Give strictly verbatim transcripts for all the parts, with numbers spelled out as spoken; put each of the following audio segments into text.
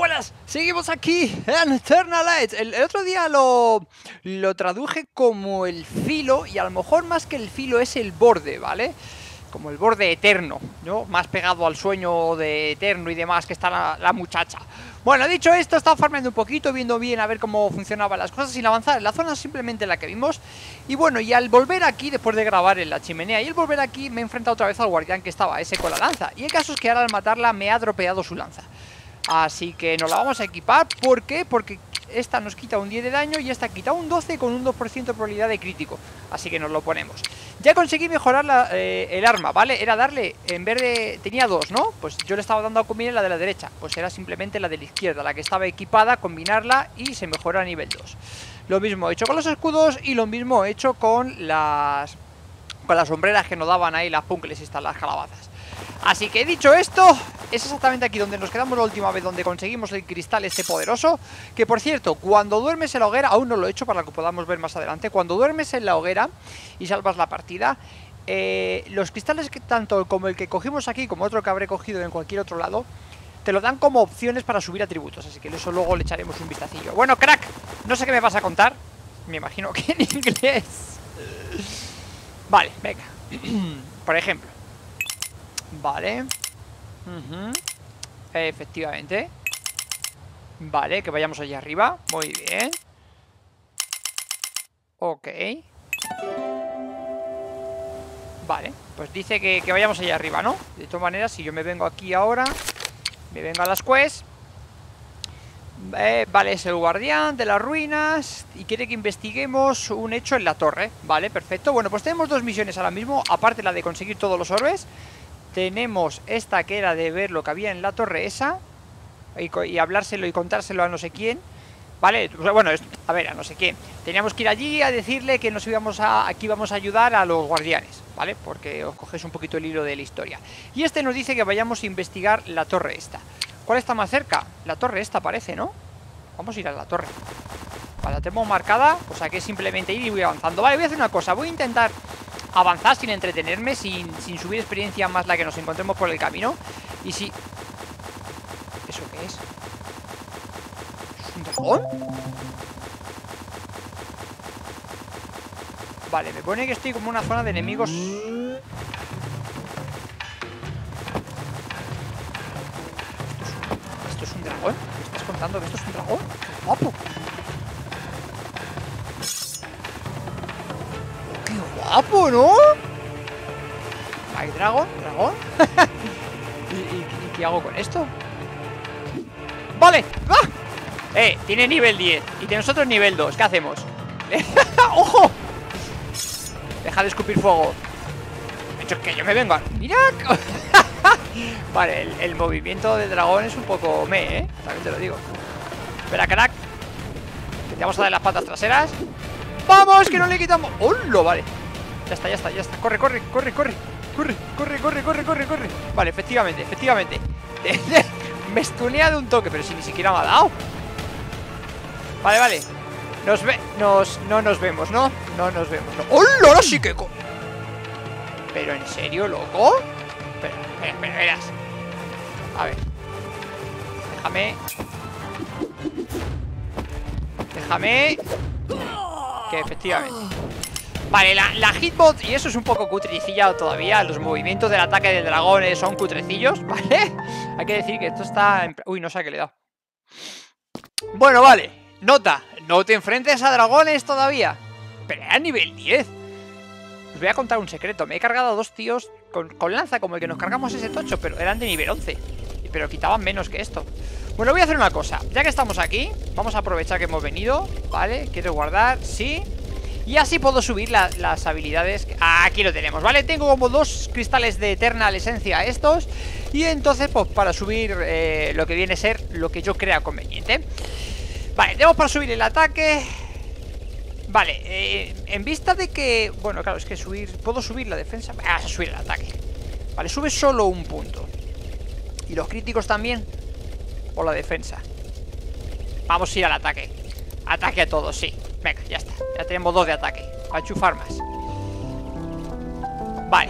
buenas, seguimos aquí en Eternal Light. El, el otro día lo, lo traduje como el filo, y a lo mejor más que el filo es el borde, ¿vale? Como el borde eterno, ¿no? Más pegado al sueño de eterno y demás que está la, la muchacha. Bueno, dicho esto, he estado farmeando un poquito, viendo bien a ver cómo funcionaban las cosas sin avanzar en la zona simplemente en la que vimos. Y bueno, y al volver aquí, después de grabar en la chimenea y el volver aquí, me he enfrentado otra vez al guardián que estaba ese con la lanza. Y el caso es que ahora al matarla me ha dropeado su lanza. Así que nos la vamos a equipar. ¿Por qué? Porque esta nos quita un diez de daño y esta quita un doce con un dos por ciento de probabilidad de crítico. Así que nos lo ponemos. Ya conseguí mejorar la, eh, el arma, ¿vale? Era darle, en vez de... tenía dos, ¿no? Pues yo le estaba dando a combinar la de la derecha. Pues era simplemente la de la izquierda, la que estaba equipada, combinarla y se mejora a nivel dos. Lo mismo he hecho con los escudos y lo mismo he hecho con las... con las sombreras que nos daban ahí las punkles y estas, las calabazas. Así que dicho esto, es exactamente aquí donde nos quedamos la última vez, donde conseguimos el cristal este poderoso. Que por cierto, cuando duermes en la hoguera, aún no lo he hecho para que podamos ver más adelante. Cuando duermes en la hoguera y salvas la partida, eh, los cristales que tanto como el que cogimos aquí, como otro que habré cogido en cualquier otro lado, te lo dan como opciones para subir atributos. Así que eso luego le echaremos un vistacillo. Bueno, crack, no sé qué me vas a contar. Me imagino que en inglés. Vale, venga. Por ejemplo. Vale. uh-huh. Efectivamente. Vale, que vayamos allá arriba. Muy bien. Ok. Vale, pues dice que, que vayamos allá arriba, ¿no? De todas maneras, si yo me vengo aquí ahora, me vengo a las quests, eh, vale, es el guardián de las ruinas y quiere que investiguemos un hecho en la torre. Vale, perfecto. Bueno, pues tenemos dos misiones ahora mismo, aparte la de conseguir todos los orbes. Tenemos esta que era de ver lo que había en la torre esa y, y hablárselo y contárselo a no sé quién. Vale, bueno, a ver, a no sé quién. Teníamos que ir allí a decirle que nos íbamos a, aquí íbamos a ayudar a los guardianes, ¿vale? Porque os cogéis un poquito el hilo de la historia. Y este nos dice que vayamos a investigar la torre esta. ¿Cuál está más cerca? La torre esta parece, ¿no? Vamos a ir a la torre. Vale, la tenemos marcada, o sea que es simplemente ir y voy avanzando. Vale, voy a hacer una cosa, voy a intentar avanzar sin entretenerme, sin, sin subir experiencia más la que nos encontremos por el camino. Y si... ¿Eso qué es? ¿Es un dragón? Vale, me pone que estoy como en una zona de enemigos. ¿Esto es un, ¿esto es un dragón? ¿Me estás contando que esto es un dragón? ¡Qué guapo! ¡Guapo!, ¿no? ¿Hay dragón? ¿Dragón? ¿Y, y, ¿Y qué hago con esto? ¡Vale! ¡Ah! Eh, tiene nivel diez y nosotros nivel dos. ¿Qué hacemos? ¡Ojo! Deja de escupir fuego. De hecho, es que yo me vengo a... ¡Mira! Vale, el, el movimiento del dragón es un poco me, ¿eh? También te lo digo. Espera, crack. Que te vamos a dar las patas traseras. ¡Vamos! Que no le quitamos... ¡Hola! Vale. Ya está, ya está, ya está. Corre, corre, corre, corre. Corre, corre, corre, corre, corre, corre. Vale, efectivamente, efectivamente. Me estunea de un toque, pero si ni siquiera me ha dado. Vale, vale. Nos ve... Nos... No nos vemos, ¿no? No nos vemos, ¿no? ¡Hola! Ahora sí que... ¿Pero en serio, loco? Espera, espera, espera, verás. A ver. Déjame. Déjame. Que efectivamente. Vale, la, la hitbox, y eso es un poco cutricillado todavía. Los movimientos del ataque del dragón son cutrecillos, ¿vale? Hay que decir que esto está... En... Uy, no sé a qué le he dado. Bueno, vale. Nota, no te enfrentes a dragones todavía. Pero era nivel diez. Os voy a contar un secreto. Me he cargado a dos tíos con, con lanza, como el que nos cargamos ese tocho, pero eran de nivel once. Pero quitaban menos que esto. Bueno, voy a hacer una cosa. Ya que estamos aquí, vamos a aprovechar que hemos venido. Vale, ¿quieres guardar? Sí. Y así puedo subir la, las habilidades. Aquí lo tenemos, ¿vale? Tengo como dos cristales de Eternal Esencia estos. Y entonces, pues para subir eh, lo que viene a ser lo que yo crea conveniente. Vale, tenemos para subir el ataque. Vale, eh, en vista de que... Bueno, claro, es que subir... ¿Puedo subir la defensa? Ah, a subir el ataque. Vale, sube solo un punto. ¿Y los críticos también? ¿O la defensa? Vamos a ir al ataque. Ataque a todos, sí. Venga, ya está. Ya tenemos dos de ataque. A enchufar más. Vale.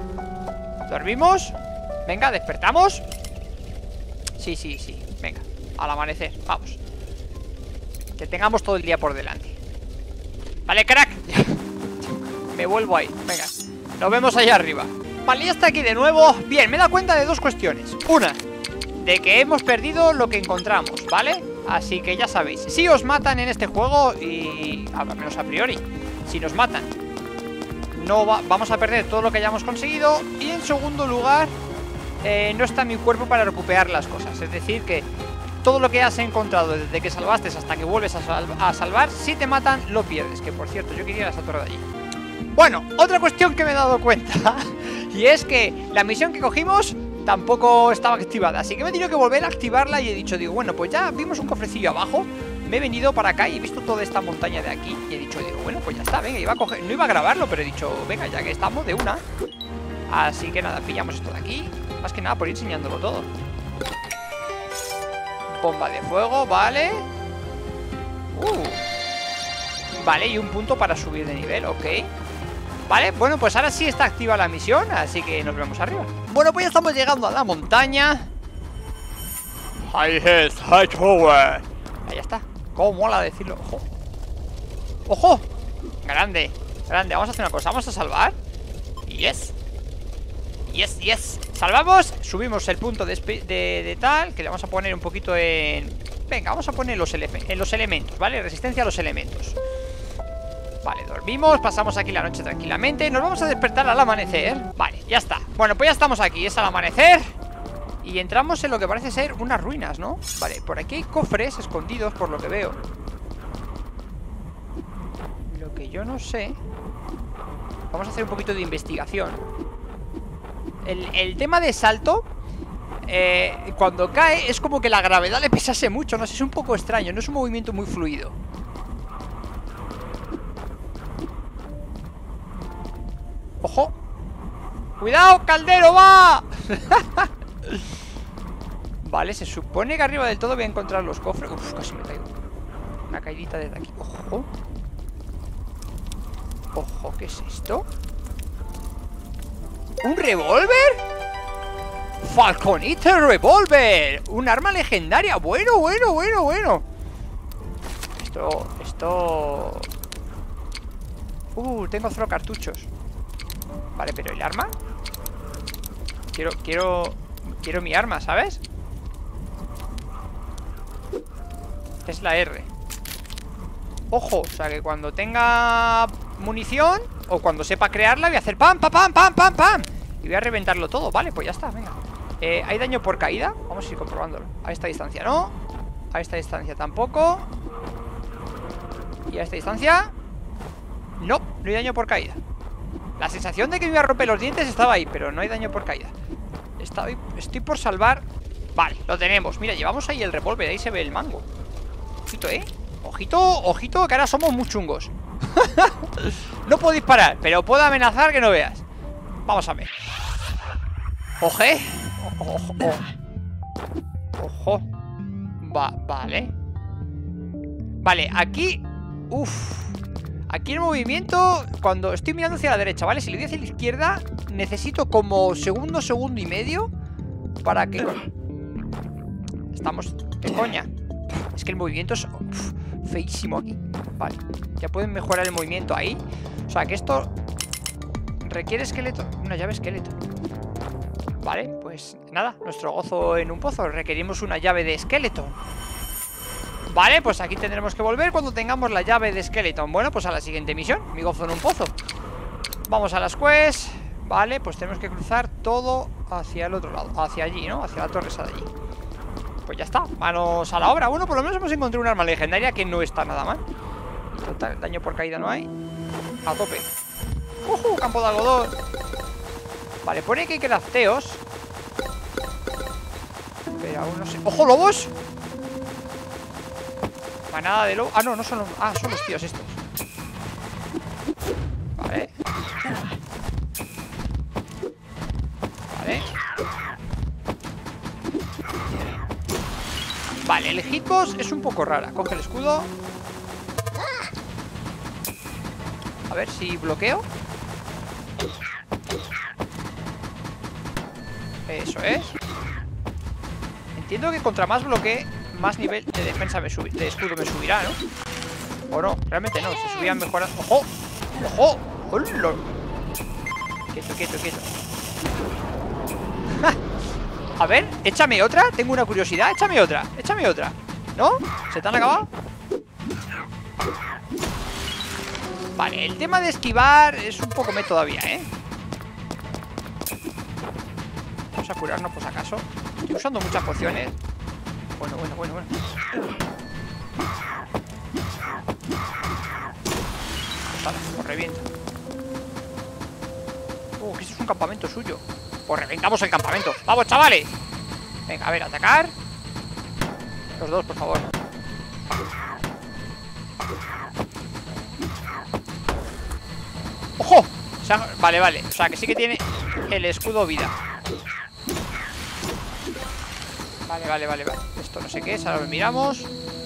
¿Dormimos? Venga, despertamos. Sí, sí, sí. Venga. al amanecer, vamos. Que tengamos todo el día por delante. Vale, crack. Me vuelvo ahí, venga. Nos vemos allá arriba. Vale, ya está aquí de nuevo. Bien, me he dado cuenta de dos cuestiones. Una, de que hemos perdido lo que encontramos, ¿vale? Así que ya sabéis, si os matan en este juego, y al menos a priori, si nos matan, no va, vamos a perder todo lo que hayamos conseguido. Y en segundo lugar, eh, no está mi cuerpo para recuperar las cosas. Es decir que todo lo que has encontrado desde que salvaste hasta que vuelves a, sal a salvar, si te matan, lo pierdes. Que por cierto, yo quería esa torre de allí. Bueno, otra cuestión que me he dado cuenta y es que la misión que cogimos tampoco estaba activada, así que me he tenido que volver a activarla. Y he dicho, digo, bueno, pues ya vimos un cofrecillo abajo. Me he venido para acá y he visto toda esta montaña de aquí. Y he dicho, digo, bueno, pues ya está, venga, iba a coger, no iba a grabarlo, pero he dicho, venga, ya que estamos de una. Así que nada, pillamos esto de aquí. Más que nada por ir enseñándolo todo. Bomba de fuego, vale. Uh. Vale, y un punto para subir de nivel, ok. Vale, bueno, pues ahora sí está activa la misión, así que nos vemos arriba. Bueno, pues ya estamos llegando a la montaña. High Hills, High Tower. Ahí está, cómo mola decirlo. Ojo, ojo, grande, grande, vamos a hacer una cosa, vamos a salvar. Yes, yes, yes. Salvamos, subimos el punto de, de, de tal, que le vamos a poner un poquito en... Venga, vamos a poner los ele en los elementos, ¿vale? Resistencia a los elementos. Vale, dormimos, pasamos aquí la noche tranquilamente. Nos vamos a despertar al amanecer. Vale, ya está. Bueno, pues ya estamos aquí, es al amanecer. Y entramos en lo que parece ser unas ruinas, ¿no? Vale, por aquí hay cofres escondidos, por lo que veo. Lo que yo no sé... Vamos a hacer un poquito de investigación. El, el tema de salto... Eh, cuando cae es como que la gravedad le pesase mucho. No sé, es un poco extraño, no es un movimiento muy fluido. ¡Ojo! ¡Cuidado, caldero, va! Vale, se supone que arriba del todo voy a encontrar los cofres. Uf, casi me caigo. Una caidita desde aquí. ¡Ojo! ¡Ojo! ¿Qué es esto? ¿Un revólver? ¡Falcon Eater Revolver! ¡Un arma legendaria! Bueno, bueno, bueno, bueno. Esto... Esto... Uh, tengo cero cartuchos. Vale, pero ¿el arma? Quiero, quiero... Quiero mi arma, ¿sabes? Es la R. Ojo, o sea que cuando tenga munición, o cuando sepa crearla, voy a hacer pam, pam, pam, pam, pam, pam. Y voy a reventarlo todo, vale, pues ya está, venga. eh, ¿Hay daño por caída? Vamos a ir comprobándolo. A esta distancia no. A esta distancia tampoco. Y a esta distancia no, no hay daño por caída. La sensación de que me iba a romper los dientes estaba ahí, pero no hay daño por caída. Estoy, estoy por salvar. Vale, lo tenemos. Mira, llevamos ahí el revólver, ahí se ve el mango. Ojito, ¿eh? Ojito, ojito, que ahora somos muy chungos. No puedo disparar, pero puedo amenazar que no veas. Vamos a ver. Oje. Ojo, ojo. Ojo. Va, vale. Vale, aquí. Uf. Aquí el movimiento, cuando estoy mirando hacia la derecha, ¿vale? Si le doy hacia la izquierda, necesito como segundo, segundo y medio para que... Estamos... ¿Qué coña? Es que el movimiento es uf, feísimo aquí. Vale, ya pueden mejorar el movimiento ahí. O sea que esto requiere esqueleto. Una llave esqueleto. Vale, pues nada, nuestro gozo en un pozo. Requerimos una llave de esqueleto. Vale, pues aquí tendremos que volver cuando tengamos la llave de Skeleton. Bueno, pues a la siguiente misión, mi gozo en un pozo. Vamos a las quests. Vale, pues tenemos que cruzar todo hacia el otro lado, hacia allí, ¿no? Hacia la torre esa de allí. Pues ya está, manos a la obra. Bueno, por lo menos hemos encontrado un arma legendaria que no está nada mal. Total, daño por caída no hay. A tope. ¡Uh! Campo de algodón. Vale, pone que hay crafteos, pero aún no sé. ¡Ojo, lobos! Manada de lobos. Ah, no, no son los... Ah, son los tíos estos. Vale. Vale. Vale, el hitbox es un poco rara. Coge el escudo. A ver si bloqueo. Eso es. Entiendo que contra más bloquee, más nivel de defensa me subirá, de escudo me subirá, ¿no? O no, realmente no, se subían mejorando. ¡Ojo! ¡Ojo! ¡Hola! Quieto, quieto, quieto. A ver, échame otra. Tengo una curiosidad, échame otra. Échame otra. ¿No? ¿Se te han acabado? Vale, el tema de esquivar es un poco me todavía, ¿eh? Vamos a curarnos por si acaso. Estoy usando muchas pociones. Bueno, bueno, bueno, bueno. Pues ahora, pues revienta. Uh, que esto es un campamento suyo. Pues reventamos el campamento. ¡Vamos, chavales! Venga, a ver, atacar. Los dos, por favor. ¡Ojo! O sea, vale, vale. O sea, que sí que tiene el escudo vida. Vale, vale, vale, vale. Esto no sé qué es, ahora lo miramos.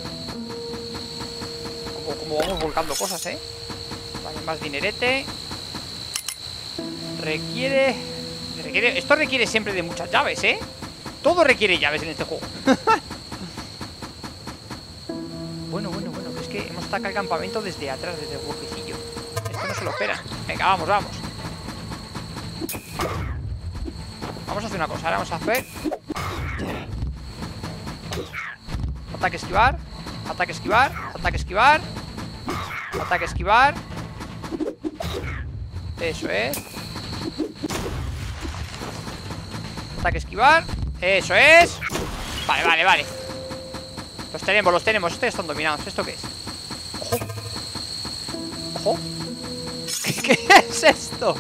Como, como vamos volcando cosas, ¿eh? Vale, más dinerete. Requiere... requiere... Esto requiere siempre de muchas llaves, ¿eh? Todo requiere llaves en este juego. Bueno, bueno, bueno, que es que hemos atacado el campamento desde atrás, desde el huequecillo. Esto no se lo espera. Venga, vamos, vamos. Vamos a hacer una cosa, ahora vamos a hacer ataque esquivar, ataque esquivar, ataque esquivar, ataque esquivar. Eso es. Ataque esquivar. Eso es. Vale, vale, vale. Los tenemos, los tenemos. Estos están dominados. ¿Esto qué es? Ojo. Ojo. ¿Qué, qué es esto?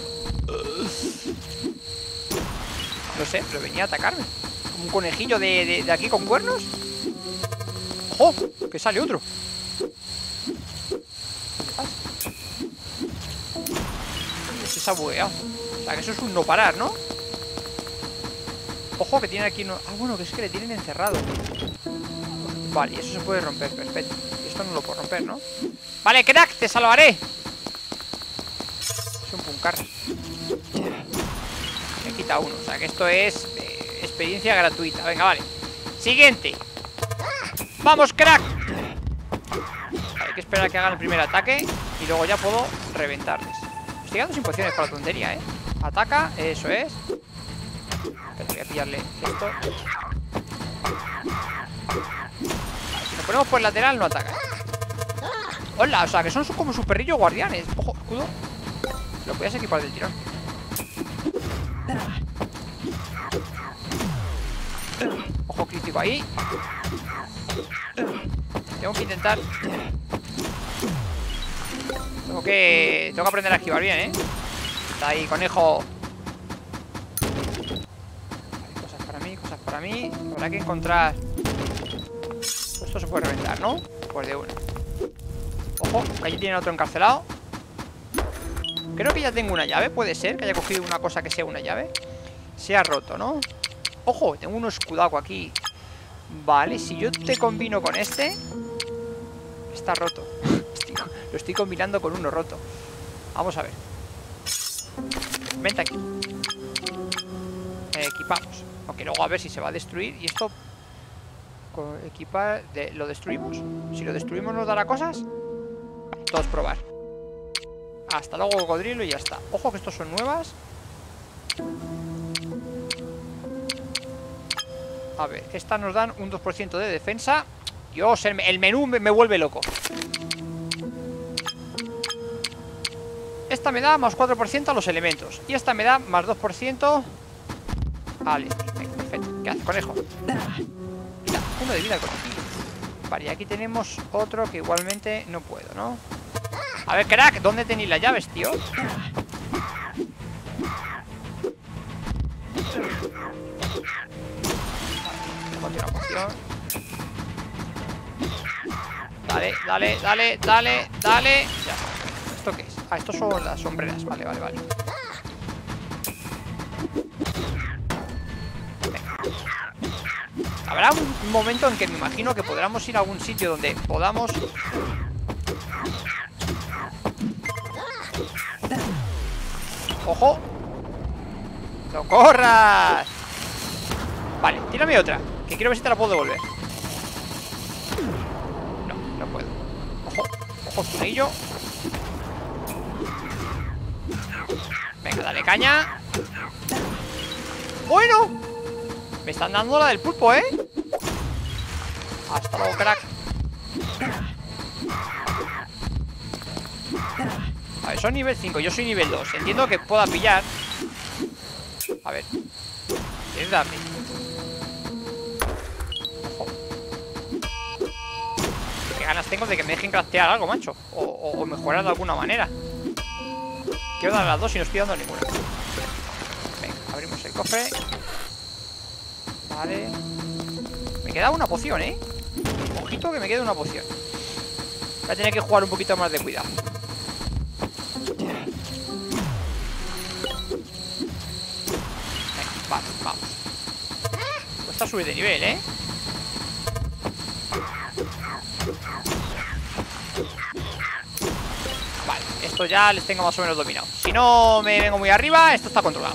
No sé, pero venía a atacarme. Como un conejillo de, de, de aquí con cuernos. ¡Ojo! Que sale otro. ¿Qué pasa? Este se ha bugueado. O sea, que eso es un no parar, ¿no? Ojo, que tienen aquí no... Ah, bueno, que es que le tienen encerrado. Vale, y eso se puede romper, perfecto. Y esto no lo puedo romper, ¿no? Vale, crack, te salvaré. Es un puncar. Me quita uno, o sea que esto es eh, experiencia gratuita. Venga, vale. Siguiente. ¡Vamos, crack! Vale, hay que esperar a que hagan el primer ataque y luego ya puedo reventarles. Estoy dando sin pociones para la tontería, ¿eh? Ataca, eso es. Pero voy a pillarle esto. Vale, si nos ponemos por el lateral no ataca. Hola, o sea que son como sus perrillos guardianes. Ojo, escudo. Lo podías equipar del tirón. Ojo crítico ahí. Tengo que intentar. Tengo que. Tengo que aprender a esquivar bien, ¿eh? Está ahí, conejo. Vale, cosas para mí, cosas para mí. Habrá que encontrar. Esto se puede reventar, ¿no? Pues de una. Ojo, que allí tienen otro encarcelado. Creo que ya tengo una llave, puede ser que haya cogido una cosa que sea una llave. Se ha roto, ¿no? Ojo, tengo un escudaco aquí. Vale, si yo te combino con este. Está roto. Lo estoy combinando con uno roto. Vamos a ver. Vente aquí. eh, Equipamos. Aunque luego a ver si se va a destruir. Y esto equipar de, ¿lo destruimos? Si lo destruimos nos dará cosas. Vale, todos probar. Hasta luego cocodrilo y ya está. Ojo que estos son nuevas. A ver, estas nos dan un dos por ciento de defensa. Dios, el, el menú me, me vuelve loco. Esta me da más cuatro por ciento a los elementos. Y esta me da más dos por ciento al este. Venga, perfecto. ¿Qué hace, conejo? Mira, uno de vida al conejillo. Vale, y aquí tenemos otro que igualmente no puedo, ¿no? A ver, crack, ¿dónde tenéis las llaves, tío? Una poción. Dale, dale, dale, dale, dale. Ya. ¿Esto qué es? Ah, estos son las sombreras. Vale, vale, vale. Venga. Habrá un momento en que me imagino que podamos ir a algún sitio donde podamos... ¡Ojo! ¡No corras! Vale, tírame otra, que quiero ver si te la puedo devolver. No, no puedo. Ojo, ojo, tunillo. Venga, dale caña. Bueno, me están dando la del pulpo, ¿eh? Hasta luego, crack. A ver, son nivel cinco, yo soy nivel dos. Entiendo que pueda pillar. A ver, ¿quieres darle? Ojo. Qué ganas tengo de que me dejen craftear algo, macho. O, o, o mejorar de alguna manera. Quiero dar a las dos y no estoy dando ninguna. Venga, abrimos el cofre. Vale. Me queda una poción, ¿eh? Ojito que me queda una poción. Voy a tener que jugar un poquito más de cuidado. Venga, vale, vamos. Cuesta subir de nivel, ¿eh? Vale, esto ya les tengo más o menos dominado. Si no me vengo muy arriba, esto está controlado.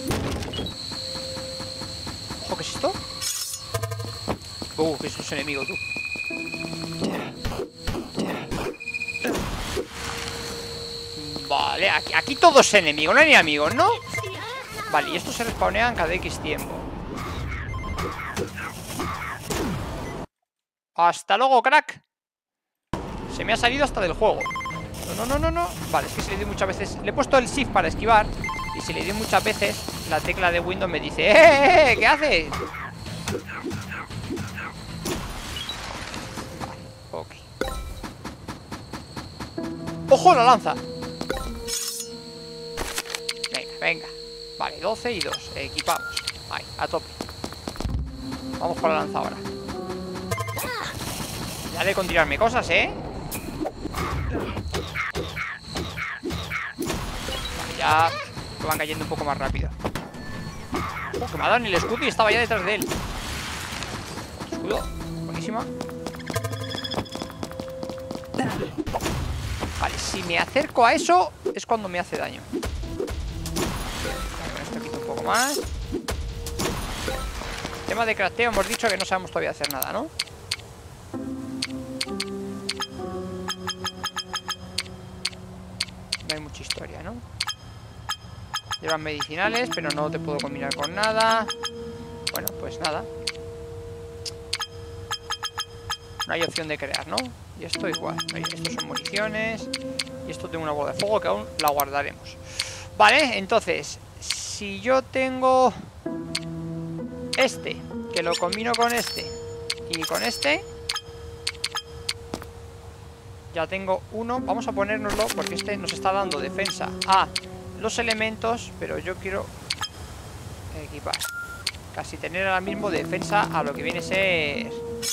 Ojo, ¿qué es esto? Uh, que es un enemigo, tú. Vale, aquí, aquí todo es enemigo, no hay ni amigos, ¿no? Vale, y estos se respawnean cada X tiempo. Hasta luego, crack. Se me ha salido hasta del juego. No, no, no, no, no. Vale, es que si le doy muchas veces... Le he puesto el shift para esquivar. Y si le doy muchas veces, la tecla de Windows me dice ¡eh! ¿Qué haces? Vale, ok. ¡Ojo, la lanza! Venga, venga. Vale, doce y dos. Equipamos. Ahí, a tope. Vamos con la lanza ahora. Ya de continuarme cosas, ¿eh? Vale, ya me van cayendo un poco más rápido. Oh, que me ha dado en el escudo y estaba ya detrás de él. Escudo, buenísima. Vale, si me acerco a eso es cuando me hace daño. Con esto quito un poco más. Tema de crafteo, hemos dicho que no sabemos todavía hacer nada, ¿no? No hay mucha historia, ¿no? Llevan medicinales, pero no te puedo combinar con nada. Bueno, pues nada. No hay opción de crear, ¿no? Y esto igual. Estos son municiones. Y esto tengo una bola de fuego que aún la guardaremos. Vale, entonces, si yo tengo este, que lo combino con este y con este, ya tengo uno. Vamos a ponérnoslo porque este nos está dando defensa a los elementos, pero yo quiero equipar. Casi tener ahora mismo defensa a lo que viene a ser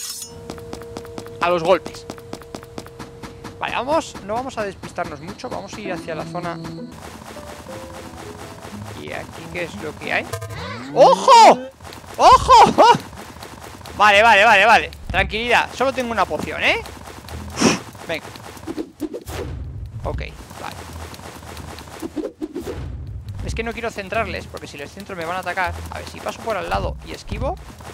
a los golpes. Vale, vamos, no vamos a despistarnos mucho. Vamos a ir hacia la zona. Y aquí, ¿qué es lo que hay? ¡Ojo! ¡Ojo! Vale, vale, vale, vale. Tranquilidad, solo tengo una poción, ¿eh? Venga. Ok, vale. Es que no quiero centrarles, porque si les centro me van a atacar. A ver, si paso por al lado y esquivo.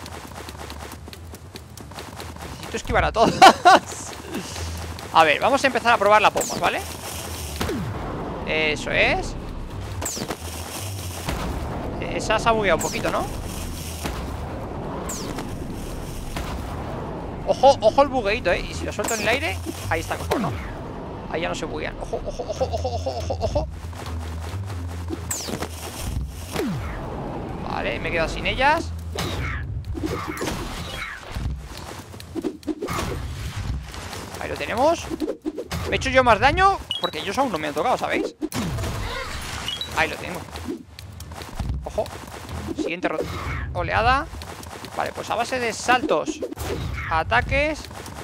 Necesito esquivar a todas. A ver, vamos a empezar a probar la pompa, ¿vale? Eso es. Esa se ha bugueado un poquito, ¿no? Ojo, ojo el bugueito, ¿eh? Y si lo suelto en el aire, ahí está mejor, ¿no? Ahí ya no se buguean. Ojo, ojo, ojo, ojo, ojo, ojo, ojo. Vale, me he quedado sin ellas. Ahí lo tenemos. Me he hecho yo más daño porque ellos aún no me han tocado, ¿sabéis? Ahí lo tengo. Ojo. Siguiente oleada. Vale, pues a base de saltos, ataques.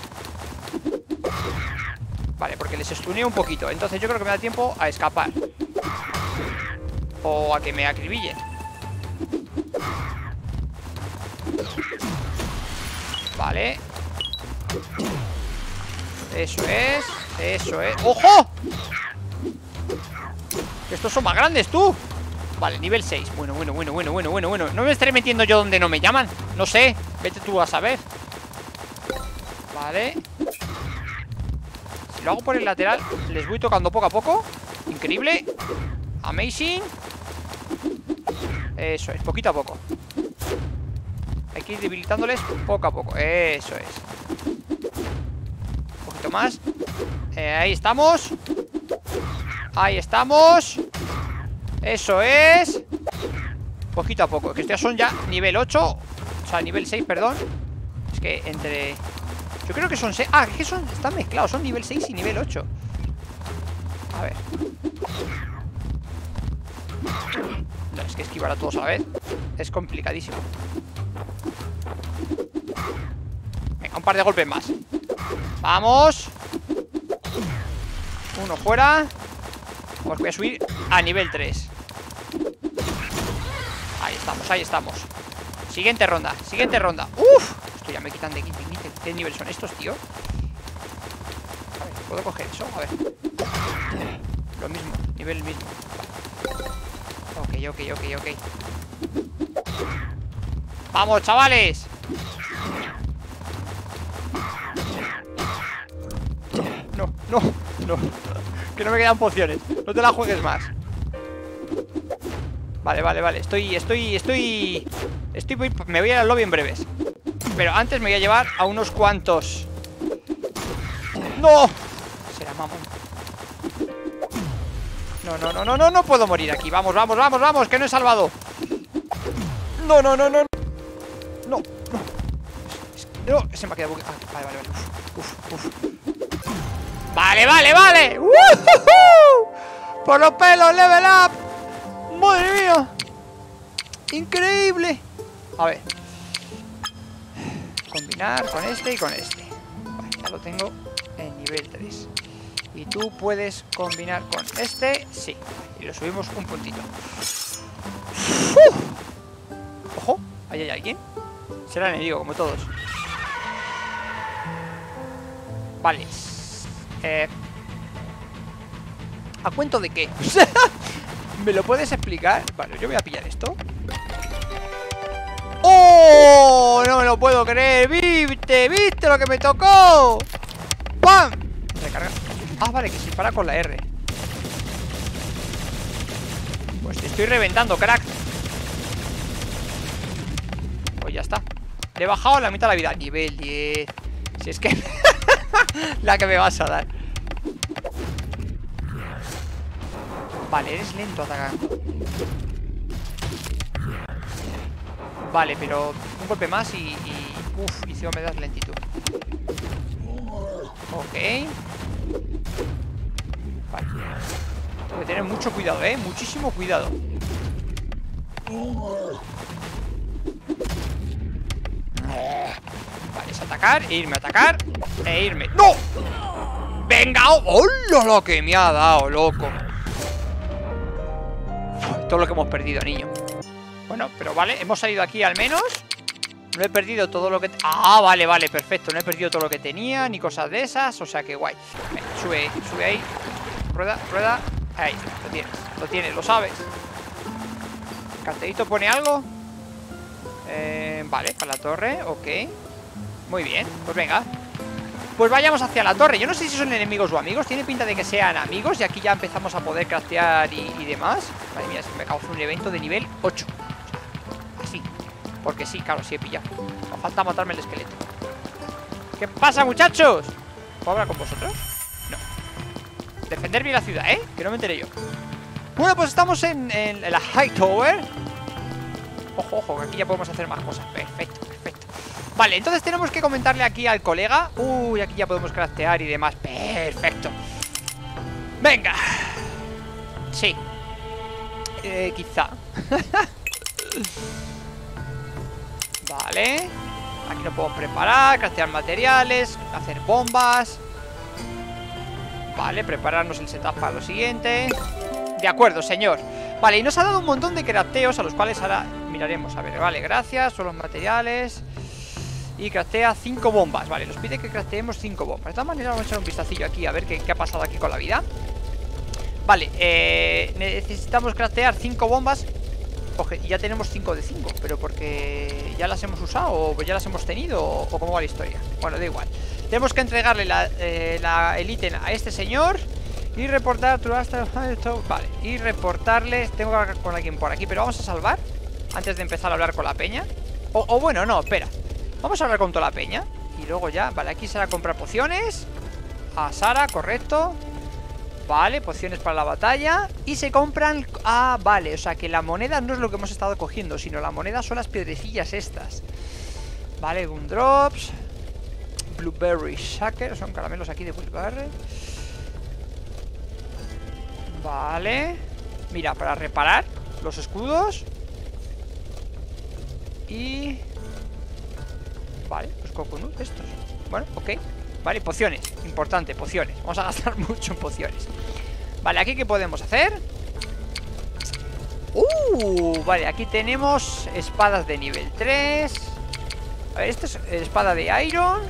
Vale, porque les stuneo un poquito. Entonces yo creo que me da tiempo a escapar. O a que me acribillen. Vale. Eso es. Eso es. ¡Ojo! Estos son más grandes, tú. Vale, nivel seis. Bueno, bueno, bueno, bueno, bueno, bueno, bueno. No me estaré metiendo yo donde no me llaman. No sé, vete tú a saber. Vale. Si lo hago por el lateral, les voy tocando poco a poco. Increíble. Amazing. Eso es, poquito a poco. Hay que ir debilitándoles poco a poco. Eso es. Un poquito más. eh, Ahí estamos. Ahí estamos. Eso es. Poquito a poco, que estos son ya nivel ocho. O sea, nivel seis, perdón. Es que entre... Yo creo que son seis. Ah, es que son... Están mezclados, son nivel seis y nivel ocho. A ver. No, es que esquivar a todos a la vez es complicadísimo. Venga, un par de golpes más. Vamos. Uno fuera. Os voy a subir a nivel tres. Ahí estamos, ahí estamos. Siguiente ronda, siguiente ronda. Uf, esto ya me quitan de aquí. ¿Qué nivel son estos, tío? A ver, ¿puedo coger eso? A ver. Lo mismo, nivel mismo. Vale. Ok, ok, ok, ok. ¡Vamos, chavales! No, no, no. Que no me quedan pociones. No te la juegues más. Vale, vale, vale. Estoy, estoy, estoy... Estoy... Me voy a ir al lobby en breves. Pero antes me voy a llevar a unos cuantos. ¡No! Será mamón. No, no, no, no, no, no puedo morir aquí. Vamos, vamos, vamos, vamos, que no he salvado. No, no, no, no. No, no. No, se me ha quedado... Ah, vale, vale, vale. Uf, uf, uf. Vale, vale, vale. ¡Uh-huh! Por los pelos, level up. Madre mía. Increíble. A ver. Combinar con este y con este. Vale, ya lo tengo en nivel tres. Y tú puedes combinar con este. Sí. Y lo subimos un puntito. ¡Uf! Ojo, ahí hay alguien. Será enemigo, como todos. Vale. Eh, ¿A cuento de qué? ¿Me lo puedes explicar? Vale, yo voy a pillar esto. ¡Oh! No me lo puedo creer. ¿Viste? ¿Viste lo que me tocó? ¡Pam! Recarga. Ah, vale, que se dispara con la R. Pues te estoy reventando, crack. Pues ya está. Le he bajado la mitad de la vida. Nivel diez. Si es que... la que me vas a dar. Vale, eres lento atacando. Vale, pero un golpe más y... y uf, y encima me das lentitud. Ok. Vale. Tengo que tener mucho cuidado, eh. Muchísimo cuidado. Vale, es atacar, e irme a atacar e irme. ¡No! ¡Venga! ¡Hola lo que me ha dado, loco! Uf, todo lo que hemos perdido, niño. Bueno, pero vale, hemos salido aquí al menos. No he perdido todo lo que... Ah, vale, vale, perfecto. No he perdido todo lo que tenía, ni cosas de esas. O sea que guay. Venga, sube, sube ahí. Rueda, rueda. Ahí, lo tienes, lo tienes, lo sabes. ¿El cartelito pone algo? Eh, vale, para la torre, ok. Muy bien, pues venga. Pues vayamos hacia la torre. Yo no sé si son enemigos o amigos. Tiene pinta de que sean amigos. Y aquí ya empezamos a poder craftear y, y demás. Madre mía, es que me acabo de hacer un evento de nivel ocho. Así. Porque sí, claro, sí he pillado. Me falta matarme el esqueleto. ¿Qué pasa, muchachos? ¿Puedo hablar con vosotros? No. Defender bien la ciudad, ¿eh? Que no me enteré yo. Bueno, pues estamos en, en la High Tower. Ojo, ojo, que aquí ya podemos hacer más cosas. Perfecto, perfecto. Vale, entonces tenemos que comentarle aquí al colega. Uy, aquí ya podemos craftear y demás. Perfecto. Venga. Sí. Eh, quizá. Vale. Aquí lo podemos preparar, craftear materiales, hacer bombas. Vale, prepararnos el setup para lo siguiente. De acuerdo, señor. Vale, y nos ha dado un montón de crafteos a los cuales ahora miraremos. A ver, vale, gracias, son los materiales. Y craftea cinco bombas. Vale, nos pide que crafteemos cinco bombas. De todas maneras vamos a echar un vistacillo aquí a ver qué, qué ha pasado aquí con la vida. Vale, eh, necesitamos craftear cinco bombas. Oje, ya tenemos cinco de cinco. Pero porque ya las hemos usado o ya las hemos tenido o, o cómo va la historia. Bueno, da igual. Tenemos que entregarle la, eh, la, el ítem a este señor y reportar tu hasta... Vale, y reportarle. Tengo que hablar con alguien por aquí, pero vamos a salvar antes de empezar a hablar con la peña. O, o bueno, no, espera. Vamos a hablar con toda la peña y luego ya, vale, aquí será comprar pociones. A Sara, correcto. Vale, pociones para la batalla. Y se compran... Ah, vale, o sea que la moneda no es lo que hemos estado cogiendo, sino la moneda son las piedrecillas estas. Vale, Gumdrops, Blueberry Shaker. Son caramelos aquí de Blueberry. Vale. Mira, para reparar los escudos. Y... Vale, los coconut estos. Bueno, ok. Vale, pociones, importante, pociones. Vamos a gastar mucho en pociones. Vale, aquí ¿qué podemos hacer? Uh, vale, aquí tenemos espadas de nivel tres. A ver, esta es espada de Iron.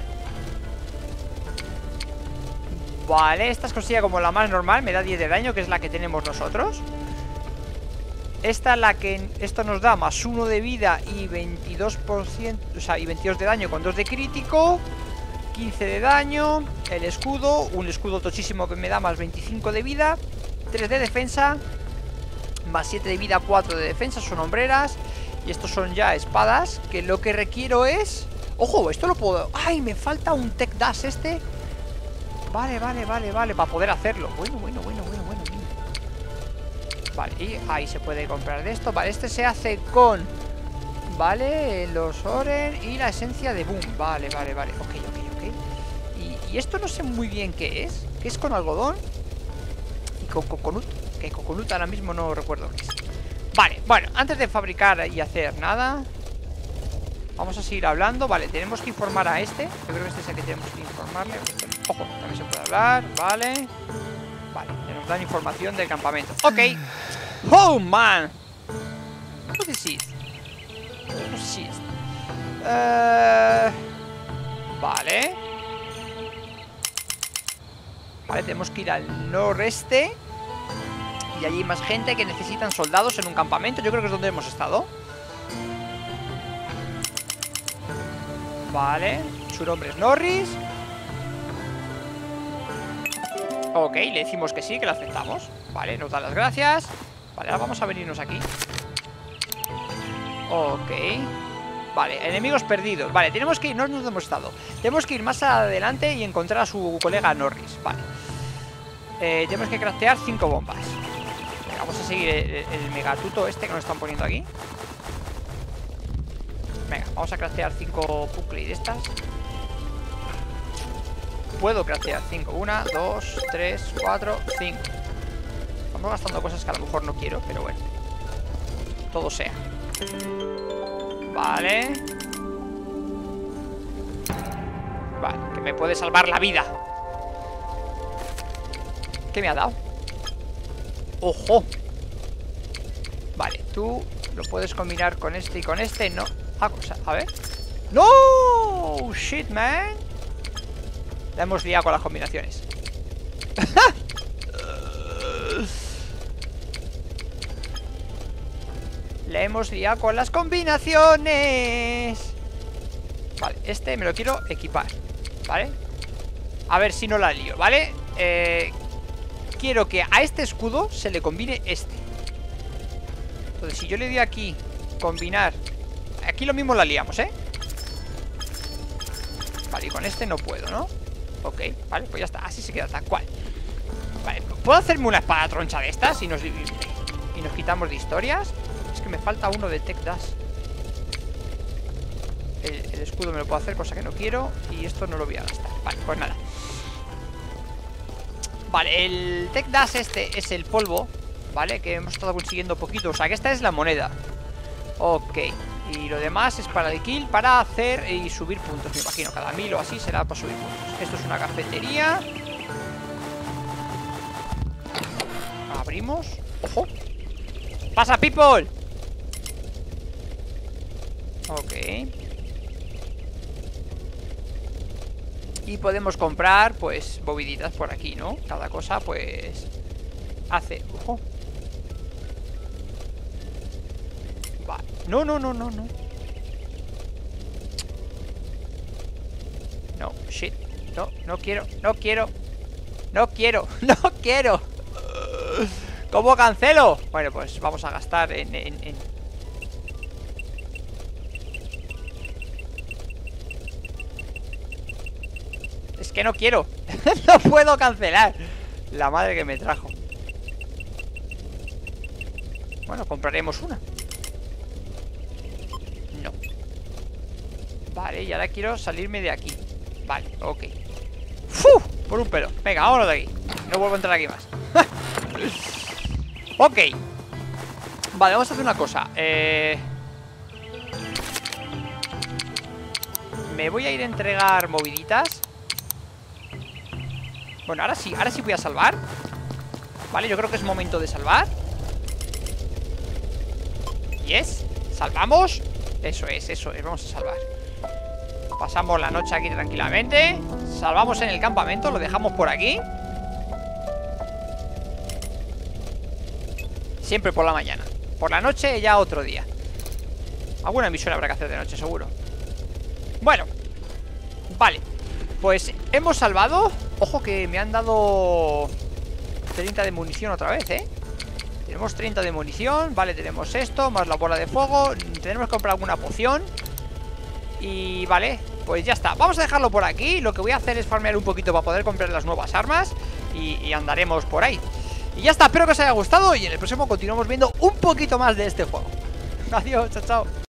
Vale, esta es considerada como la más normal. Me da diez de daño, que es la que tenemos nosotros. Esta es la que... Esto nos da más uno de vida y veintidós por ciento. O sea, y veintidós de daño con dos de crítico. quince de daño. El escudo, un escudo tochísimo que me da más veinticinco de vida, tres de defensa, más siete de vida, cuatro de defensa. Son hombreras. Y estos son ya espadas, que lo que requiero es... ¡Ojo! Esto lo puedo... ¡Ay! Me falta un Tech Dash este. Vale, vale, vale, vale, para poder hacerlo. Bueno, bueno, bueno, bueno, bueno. Vale, y ahí se puede comprar de esto. Vale, este se hace con... Vale, los Oren y la esencia de Boom. Vale, vale, vale, ok, ok, ok. Y, y esto no sé muy bien qué es. ¿Qué es con algodón? Y con coconut. Que coconut ahora mismo no recuerdo qué es. Vale, bueno, antes de fabricar y hacer nada, vamos a seguir hablando. Vale, tenemos que informar a este. Yo creo que este es el que tenemos que informarle. Ojo, también se puede hablar, vale. Vale, nos dan información del campamento. Ok. Oh, man. What is it? What is it? Uh, vale. Vale, tenemos que ir al noreste. Y allí hay más gente que necesitan soldados en un campamento. Yo creo que es donde hemos estado. Vale. Su nombre es Norris. Ok, le decimos que sí, que lo aceptamos. Vale, nos da las gracias. Vale, ahora vamos a venirnos aquí. Ok. Vale, enemigos perdidos. Vale, tenemos que ir, no nos hemos estado. Tenemos que ir más adelante y encontrar a su colega Norris. Vale. eh, Tenemos que craftear cinco bombas. Vamos a seguir el, el megatuto este que nos están poniendo aquí. Venga, vamos a craftear cinco puckley de estas. Puedo craftear cinco. Una, dos, tres, cuatro, cinco. Estamos gastando cosas que a lo mejor no quiero, pero bueno. Todo sea. Vale. Vale, que me puede salvar la vida. ¿Qué me ha dado? ¡Ojo! Vale, tú lo puedes combinar con este y con este. No. Ah, o sea, a ver. ¡No! ¡Shit, man! La hemos liado con las combinaciones. La hemos liado con las combinaciones. Vale, este me lo quiero equipar. ¿Vale? A ver si no la lío, ¿vale? Eh... Quiero que a este escudo se le combine este. Entonces si yo le doy aquí combinar, aquí lo mismo la liamos, ¿eh? Vale, y con este no puedo, ¿no? Ok, vale, pues ya está, así se queda tal cual. Vale, ¿puedo hacerme una espada troncha de estas y nos, y nos quitamos de historias? Es que me falta uno de Tech Dash. el, el escudo me lo puedo hacer, cosa que no quiero. Y esto no lo voy a gastar. Vale, pues nada. Vale, el Tech Dash este es el polvo, ¿vale? Que hemos estado consiguiendo poquito. O sea que esta es la moneda. Ok. Y lo demás es para el kill, para hacer y subir puntos. Me imagino, cada mil o así será para subir puntos. Esto es una cafetería. Abrimos. ¡Ojo! ¡Pasa, people! Ok. Y podemos comprar, pues, bobiditas por aquí, ¿no? Cada cosa, pues, hace... ¡Ojo! Vale. No, no, no, no, no. No, shit. No, no quiero, no quiero. No quiero, no quiero. ¿Cómo cancelo? Bueno, pues vamos a gastar en... en, en... Es que no quiero. No puedo cancelar. La madre que me trajo. Bueno, compraremos una. No. Vale, y ahora quiero salirme de aquí. Vale, ok. ¡Fu! Por un pelo. Venga, vámonos de aquí. No vuelvo a entrar aquí más. Ok. Vale, vamos a hacer una cosa. Eh... Me voy a ir a entregar moviditas. Bueno, ahora sí, ahora sí voy a salvar. Vale, yo creo que es momento de salvar. Yes, salvamos. Eso es, eso es, vamos a salvar. Pasamos la noche aquí tranquilamente. Salvamos en el campamento, lo dejamos por aquí. Siempre por la mañana. Por la noche ya otro día. Alguna misión habrá que hacer de noche, seguro. Bueno, vale. Pues hemos salvado. Ojo que me han dado treinta de munición otra vez, ¿eh? Tenemos treinta de munición. Vale, tenemos esto, más la bola de fuego. Tenemos que comprar alguna poción. Y vale, pues ya está. Vamos a dejarlo por aquí. Lo que voy a hacer es farmear un poquito para poder comprar las nuevas armas. Y, y andaremos por ahí. Y ya está, espero que os haya gustado. Y en el próximo continuamos viendo un poquito más de este juego. Adiós, chao, chao.